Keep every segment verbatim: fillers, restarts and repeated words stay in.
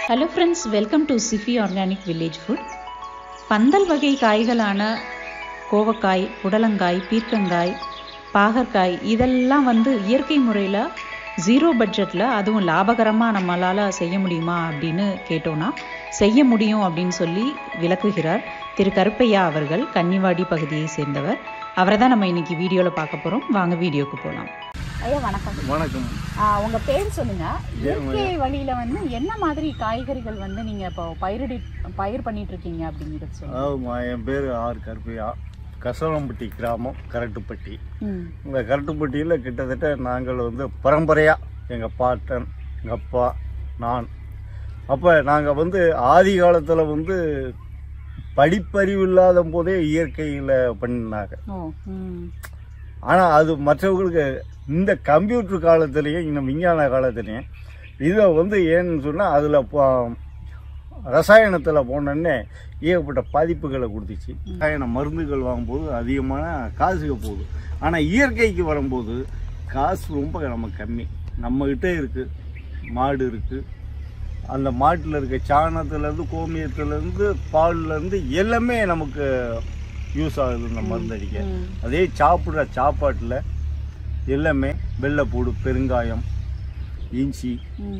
Hello friends, welcome to சிஃபி organic village food. பந்தல் வகை காய்களான கோவக்காய், புடலங்காய், பீர்க்கங்காய், பாகற்காய் இதெல்லாம் வந்து இயற்கை முறையில் ஜீரோ பட்ஜெட்டில் அதுவும் லாபகரமாக நம்மளால் செய்ய முடியுமா அப்படின்னு கேட்டோன்னா செய்ய முடியும் அப்படின்னு சொல்லி விளக்குகிறார் திரு கருப்பையா அவர்கள். கன்னிவாடி பகுதியை சேர்ந்தவர். அவரை தான் நம்ம இன்னைக்கு வீடியோவில் பார்க்க போகிறோம். வாங்க வீடியோக்கு போகலாம். ஐயா வணக்கம். வணக்கம். உங்கள் பேர் சொல்லுங்கள். இயற்கை வழியில் வந்து என்ன மாதிரி காய்கறிகள் வந்து நீங்கள் இப்போ பயிரிடி பயிர் பண்ணிட்டு இருக்கீங்க அப்படிங்கிறது சொல்லுங்கள். என் பேர் ஆர் கருப்பையா, கசவளம்பட்டி கிராமம், கரட்டுப்பட்டி. இந்த கரட்டுப்பட்டியில் கிட்டத்தட்ட நாங்கள் வந்து பரம்பரையாக எங்கள் பாட்டன், எங்கள் அப்பா, நான் அப்போ நாங்கள் வந்து ஆதி காலத்தில் வந்து படிப்பறிவு இல்லாத போதே இயற்கையில் பண்ணினாங்க. ஆனால் அது மற்றவங்களுக்கு இந்த கம்ப்யூட்டர் காலத்துலேயும் இன்னும் விஞ்ஞான காலத்துலேயும் இதை வந்து ஏன்னு சொன்னால் அதில் ரசாயனத்தில் போனோடனே ஏகப்பட்ட பாதிப்புகளை கொடுத்துச்சு. ரசாயன மருந்துகள் வாங்கும்போது அதிகமான காசுக்கு போகுது. ஆனால் இயற்கைக்கு வரும்போது காசு ரொம்ப நம்ம கம்மி. நம்மக்கிட்ட இருக்குது, மாடு இருக்குது. அந்த மாட்டில் இருக்க சாணத்துலேருந்து, கோமியத்துலேருந்து, பால்லேருந்து எல்லாமே நமக்கு யூஸ் ஆகுது இந்த மருந்து அடிக்க. அதே சாப்பிட்ற சாப்பாட்டில் எல்லாமே வெள்ளைப்பூடு, பெருங்காயம், இஞ்சி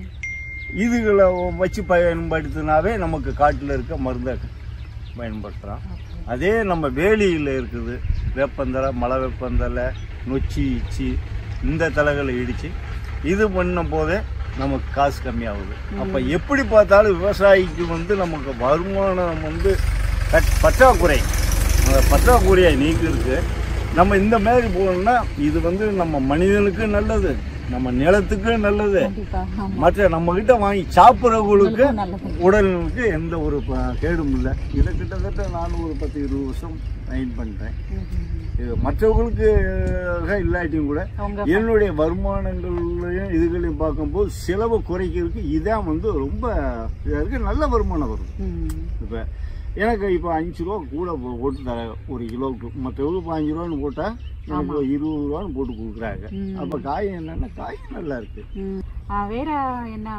இதுகளை வச்சு பயன்படுத்தினாவே நமக்கு காட்டில் இருக்க மருந்தை பயன்படுத்துகிறோம். அதே நம்ம வேலியில் இருக்குது வேப்பந்தலை, மலை வேப்பந்தலை, நொச்சி, இச்சி இந்த தலைகளை இடித்து இது பண்ணும் போதே நமக்கு காசு கம்மியாகுது. அப்போ எப்படி பார்த்தாலும் விவசாயிக்கு வந்து நமக்கு வருமானம் வந்து கட் பற்றாக்குறை அந்த பற்றாக்குறையை நீக்கிருக்கு. நம்ம இந்த மாதிரி போனோம்னா இது வந்து நம்ம மனிதனுக்கு நல்லது, நம்ம நிலத்துக்கு நல்லது, மற்ற நம்ம கிட்ட வாங்கி சாப்பிட்றவங்களுக்கு உடலுக்கு எந்த ஒரு கேடும் இல்லை. இதை கிட்டத்தட்ட நானும் ஒரு பத்து இருபது வருஷம் ட்ரைன் பண்ணிட்டேன். இது மற்றவங்களுக்கு இல்லாட்டியும் கூட என்னுடைய வருமானங்களையும் இதுகளையும் பார்க்கும்போது செலவு குறைக்கிறதுக்கு இதான் வந்து ரொம்ப இதாக இருக்குது. நல்ல வருமானம் வருது. இப்போ எனக்கு இப்போ அஞ்சு ரூபா கூட போட்டு தர ஒரு கிலோவுக்கு, மற்றவங்களுக்கு பாஞ்சு ரூபான்னு போட்டால் எனக்கு இருபது ரூபான்னு போட்டு கொடுக்குறாங்க. அப்போ காய் என்னன்னா காய் நல்லா இருக்கு. வேற என்ன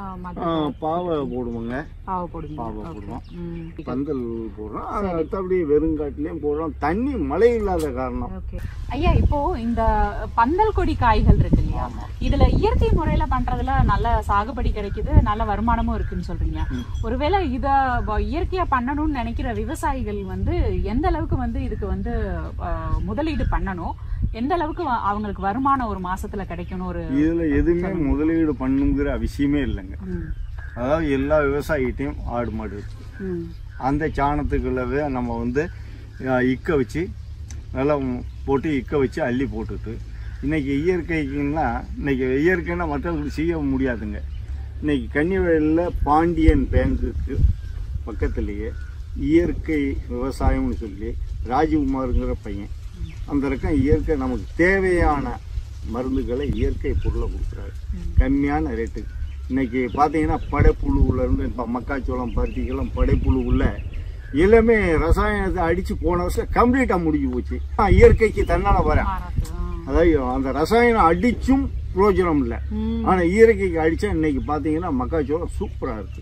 பாவை போடுவோங்க, பாவை போடுவோம், பாவை போடுவோம், பந்தல் போடுறோம். அடுத்தபடி வெறுங்காட்டிலையும் போடுறோம். தண்ணி மழை இல்லாத காரணம். ஐயா, இப்போ இந்த பந்தல் கொடி காய்கள் இருக்கு இல்லையா, இதுல இயற்கை முறையில பண்றதுல நல்ல சாகுபடி கிடைக்குது, நல்ல வருமானமும் இருக்குன்னு சொல்றீங்க. ஒருவேளை இத இயற்கையா பண்ணணும்னு நினைக்கிற விவசாயிகள் வந்து எந்த அளவுக்கு வந்து இதுக்கு வந்து முதலீடு பண்ணணும், எந்த அளவுக்கு அவங்களுக்கு வருமானம் ஒரு மாசத்துல கிடைக்கணும்? ஒரு இதுல எதுவுமே முதலீடு பண்ணுங்கிற அவசியமே இல்லைங்க. அதாவது எல்லா விவசாயிகிட்டையும் ஆடு மாடு இருக்கு. அந்த சாணத்துக்குள்ளவே நம்ம வந்து இக்க வச்சு நல்லா போட்டு இக்க வச்சு அள்ளி போட்டுட்டு இன்னைக்கு இயற்கைக்குன்னா இன்னைக்கு இயற்கைன்னா மற்றவங்களுக்கு செய்ய முடியாதுங்க. இன்னைக்கு கன்னிவயலில் பாண்டியன் பேங்குக்கு பக்கத்துலேயே இயற்கை விவசாயம்னு சொல்லி ராஜகுமாருங்கிற பையன் அந்த இருக்கம் இயற்கை நமக்கு தேவையான மருந்துகளை இயற்கை பொருளை கொடுக்குறாரு கம்மியான ரேட்டு. இன்னைக்கு பார்த்தீங்கன்னா படைப்புழுவுலேருந்து இப்போ மக்காச்சோளம், பருத்திக்கெல்லாம் படைப்புழுவுள்ள எல்லாமே ரசாயனத்தை அடித்து போன வருஷம் கம்ப்ளீட்டாக முடிஞ்சு போச்சு. இயற்கைக்கு தன்னால வரேன். அதாவது அந்த ரசாயனம் அடிச்சும் பிரயோஜனம் இல்லை. ஆனால் இயற்கைக்கு அடித்தா இன்னைக்கு பார்த்தீங்கன்னா மக்காச்சோளம் சூப்பராக இருக்கு.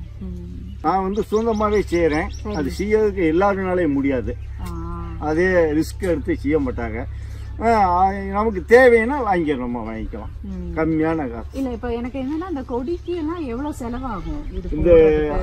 நான் வந்து சொந்தமாகவே செய்கிறேன். அது செய்யறதுக்கு எல்லாருனாலே முடியாது. அதே ரிஸ்க் எடுத்து செய்ய மாட்டாங்க. நமக்கு தேவைன்னா வாங்கி நம்ம வாங்கிக்கலாம் கம்மியான காசு. இல்ல இப்ப எனக்கு என்னன்னா இந்த கொடிக்கு எல்லாம் எவ்வளவு செலவாகும்? இந்த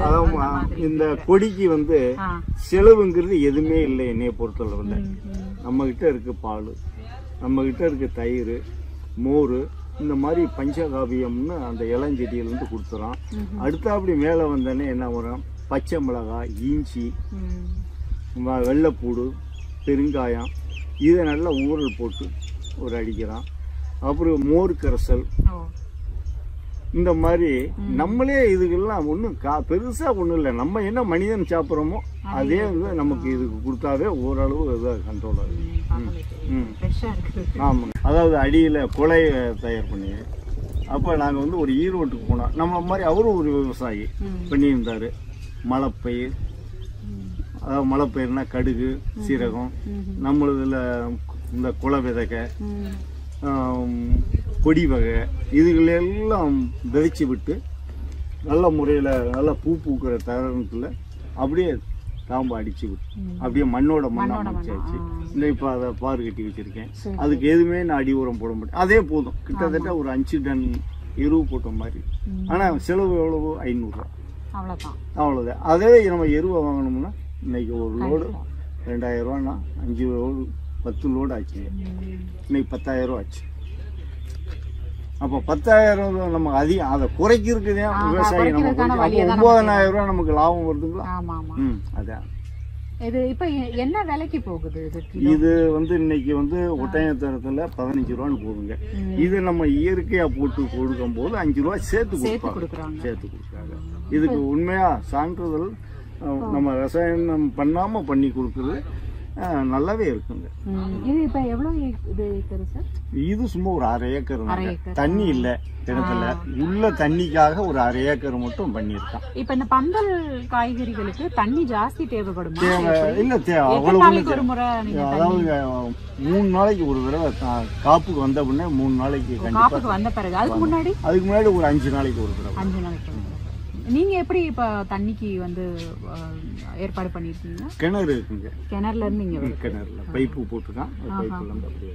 இந்த கொடிக்கு வந்து செலவுங்கிறது எதுவுமே இல்லை என்னைய பொறுத்தளவுல. நம்ம கிட்ட இருக்கு பால், நம்ம கிட்ட இருக்கு தயிர், மோர், இந்த மாதிரி பஞ்சகாவியம்னு அந்த இளஞ்செடியிலேருந்து கொடுத்துறோம். அடுத்த அப்படி மேலே வந்தோடனே என்ன வரும், பச்சை மிளகாய், இஞ்சி, வெள்ளைப்பூடு, பெருங்காயம் இதை நல்லா ஊறல் போட்டு ஒரு அடிக்கிறான். அப்புறம் மோர் கரைசல், இந்த மாதிரி நம்மளே இதுக்கெல்லாம் ஒன்றும் கா பெருசாக ஒன்றும் இல்லை. நம்ம என்ன மனிதன் சாப்பிட்றோமோ அதே வந்து நமக்கு இதுக்கு கொடுத்தாவே ஓரளவு இதாக கண்ட்ரோல் ஆகுது. ம் ஆமாங்க. அதாவது அடியில் குலையை தயார் பண்ணி அப்போ நாங்கள் வந்து ஒரு ஈரோட்டுக்கு போனோம். நம்ம மாதிரி அவரும் ஒரு விவசாயி பண்ணியிருந்தார். மலைப்பயிர், அதாவது மலைப்பயிர்னா கடுகு, சீரகம், நம்மளதில் இந்த குலை விதைக்க, கொடி வகை இதுகளெல்லாம் விதைச்சி விட்டு நல்ல முறையில் நல்லா பூ பூக்கிற தருணத்தில் அப்படியே காம்பு அடிச்சு அப்படியே மண்ணோட மண்ணாக முடிச்சாச்சு. இந்த இப்போ அதை பாரு கட்டி வச்சுருக்கேன். அதுக்கு எதுவுமே நான் அடி உரம் போட மாட்டேன். அதே போதும், கிட்டத்தட்ட ஒரு அஞ்சு டன் எருவு போட்ட மாதிரி. ஆனால் செலவு எவ்வளவோ ஐநூறுரூவா, அவ்வளோதான் அவ்வளோதான். அதே நம்ம எருவை வாங்கணும்னா இன்னைக்கு ஒரு லோடு ரெண்டாயிரம் ரூபான்னா அஞ்சு லோடு பத்து லோடு ஆச்சு. இன்னைக்கு பத்தாயிரம் ரூபா ஆச்சு. அப்போ பத்தாயிரம் ரூபா நமக்கு அதிகம், அதை குறைக்கிறதுக்கு தான் விவசாயி நமக்கு ஒன்பதாயிரம் ரூபா நமக்கு லாபம் வருதுங்களா? ம், அதான். இது இப்போ என்ன விலைக்கு போகுது? இது வந்து இன்னைக்கு வந்து ஒட்டயத்தரத்துல பதினஞ்சு ரூபான்னு போகுங்க. இது நம்ம இயற்கையா போட்டு கொடுக்கும் போது அஞ்சு ரூபா சேர்த்து கொடுக்குறாங்க சேர்த்து கொடுக்குறாங்க. இதுக்கு உண்மையா சான்றிதழ் நம்ம ரசாயனம் பண்ணாம பண்ணி கொடுக்குறது நல்லாவே இருக்குங்க. இது இப்போ எவ்வளோ இது ஏக்கர் சார்? இது சும்மா ஒரு அரை ஏக்கர், தண்ணி இல்லை இடத்துல, உள்ள தண்ணிக்காக ஒரு அரை ஏக்கர் மட்டும் பண்ணியிருக்கான். இப்போ இந்த பந்தல் காய்கறிகளுக்கு தண்ணி ஜாஸ்தி தேவைப்படும்? தேவை இல்லை, தேவை அவ்வளவு. அதாவது மூணு நாளைக்கு ஒரு தடவை காப்புக்கு வந்த உடனே மூணு நாளைக்கு காப்புக்கு வந்த பிறகு, அதுக்கு முன்னாடி அதுக்கு முன்னாடி ஒரு அஞ்சு நாளைக்கு ஒரு தடவை. அஞ்சு நாளைக்கு நீங்க எப்படி இப்ப தண்ணிக்கு வந்து ஏற்பாடு பண்ணிருக்கீங்க? கிணறு இருக்குங்க, கிணறுல இருந்து நீங்க கிணறுல பைப்பு போட்டுதான் பைப்புல இருந்து அப்படியே.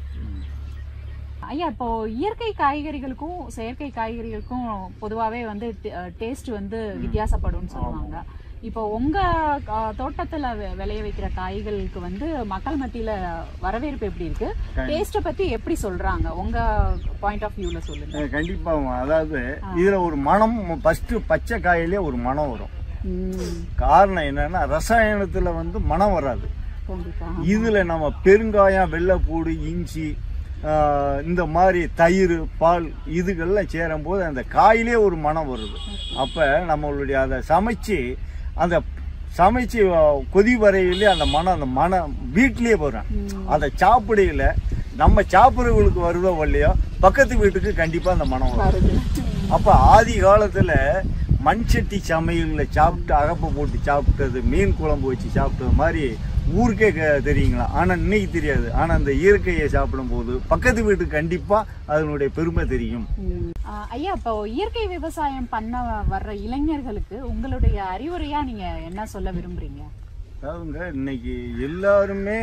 ஐயா, இப்போ இயற்கை காய்கறிகளுக்கும் செயற்கை காய்கறிகளுக்கும் பொதுவாகவே வந்து டேஸ்ட் வந்து வித்தியாசப்படும்னு சொல்லுவாங்க. இப்போ உங்க தோட்டத்துல விளைய வைக்கிற காய்களுக்கு வந்து மக்கள் மத்தியில வரவேற்பு எப்படி இருக்கு? டேஸ்ட பத்தி எப்படி சொல்றாங்க? உங்க பாயிண்ட் ஆஃப் வியூல சொல்லுங்க. கண்டிப்பா. அதாவது இதுல ஒரு மனம், ஃபர்ஸ்ட் பச்சை காயிலே ஒரு மனம் வரும். காரணம் என்னன்னா ரசாயனத்துல வந்து மனம் வராது. இதுல நம்ம பெருங்காயம், வெள்ளைப்பூடு, இஞ்சி, இந்த மாதிரி தயிர், பால் இதுகள்லாம் சேரும் போது அந்த காயிலே ஒரு மனம் வருது. அப்ப நம்மளுடைய அதை சமைச்சு அந்த சமைச்சு கொதி வரையிலே அந்த மனம், அந்த மனம் வீட்டிலேயே வரும். அதை சாப்பிடையில நம்ம சாப்பிட்றவங்களுக்கு வருதோ இல்லையோ, பக்கத்து வீட்டுக்கு கண்டிப்பா அந்த மனம் வரும். அப்ப ஆதி காலத்துல மண் சட்டி சமையல்ல சாப்பிட்டு அகப்பை போட்டு சாப்பிட்டது, மீன் குழம்பு வச்சு சாப்பிட்டது மாதிரி ஊருக்கே தெரியுங்களா? ஆனா இன்னைக்கு தெரியாது. ஆனா அந்த இயற்கையை சாப்பிடும் போது பக்கத்து வீட்டுக்கு கண்டிப்பா அதனுடைய பெருமை தெரியும். ஐயா, இப்போ இயற்கை விவசாயம் பண்ண வர்ற இளைஞர்களுக்கு உங்களுடைய அறிவுரையா நீங்க என்ன சொல்ல விரும்புறீங்க? அதாவதுங்க, இன்னைக்கு எல்லாருமே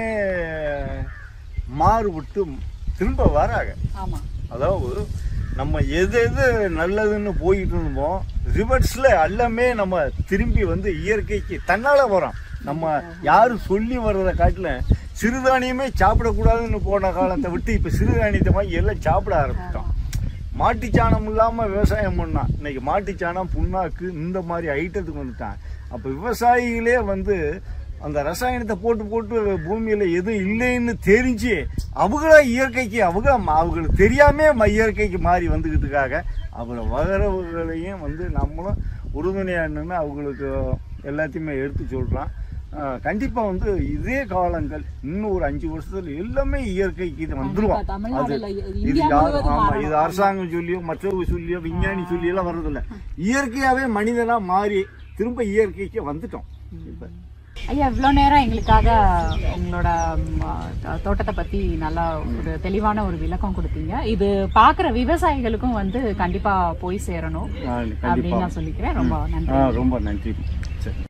மாறுபட்டு திரும்ப வராங்க. ஆமா. அதாவது நம்ம எது எது நல்லதுன்னு போயிட்டு இருந்தோமோ ரிவர்ஸ்ல எல்லாமே நம்ம திரும்பி வந்து இயற்கைக்கு தன்னால வரோம். நம்ம யாரும் சொல்லி வர்றதை காட்டில சிறுதானியமே சாப்பிடக்கூடாதுன்னு போன காலத்தை விட்டு இப்ப சிறுதானியத்தை மாதிரி எல்லாம் சாப்பிட ஆரம்பிச்சிட்டோம். மாட்டுச்சாணம் இல்லாம விவசாயம் பண்ணா இன்னைக்கு மாட்டுச்சாணம், புண்ணாக்கு இந்த மாதிரி ஐட்டத்துக்கு வந்துட்டான். அப்ப விவசாயிகளே வந்து அந்த ரசாயனத்தை போட்டு போட்டு பூமியில எதுவும் இல்லைன்னு தெரிஞ்சு அவங்கள இயற்கைக்கு அவங்க அவங்களுக்கு தெரியாம இயற்கைக்கு மாறி வந்துகிட்டுக்காக அவரை வளரவர்களையும் வந்து நம்மளும் உறுதுணையானு அவங்களுக்கு எல்லாத்தையுமே எடுத்து சொல்றான். கண்டிப்பா வந்து இதே காலங்கள் இன்னும் ஒரு அஞ்சு வருஷத்துல எல்லாமே இயற்கைக்கு இது வந்துருவான். அது இது ஆமா, இது அரசாங்கம் சொல்லியோ மற்றவங்க சொல்லியோ விஞ்ஞானி சொல்லி எல்லாம் வர்றதில்ல. இயற்கையாவே மனிதனா மாறி திரும்ப இயற்கைக்கு வந்துட்டோம். இப்ப ஐயா, இவ்வளோ நேரம் எங்களுக்காக உங்களோட தோட்டத்தை பத்தி நல்லா ஒரு தெளிவான ஒரு விளக்கம் கொடுத்தீங்க. இது பாக்குற விவசாயிகளுக்கும் வந்து கண்டிப்பா போய் சேரணும் அப்படின்னு நான் சொல்லிக்கிறேன். ரொம்ப நன்றி. ரொம்ப நன்றி.